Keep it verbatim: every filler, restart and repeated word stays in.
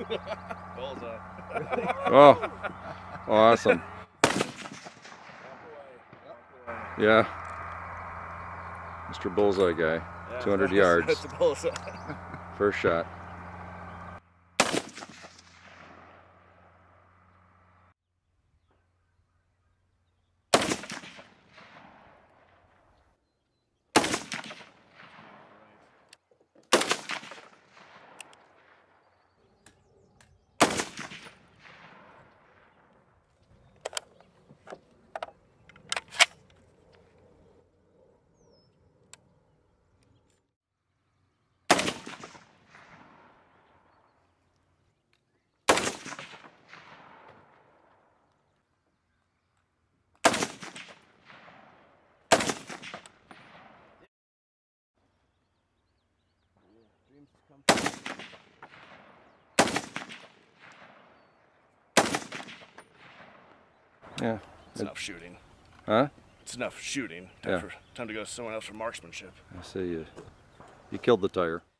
Bullseye. Oh, awesome. Yeah. Mister Bullseye guy, Yeah, two hundred that's, yards. That's a bullseye. First shot. Yeah. It's enough shooting. Huh? It's enough shooting. Time, Yeah. for, time to go to someone else for marksmanship. I see you. You killed the tire.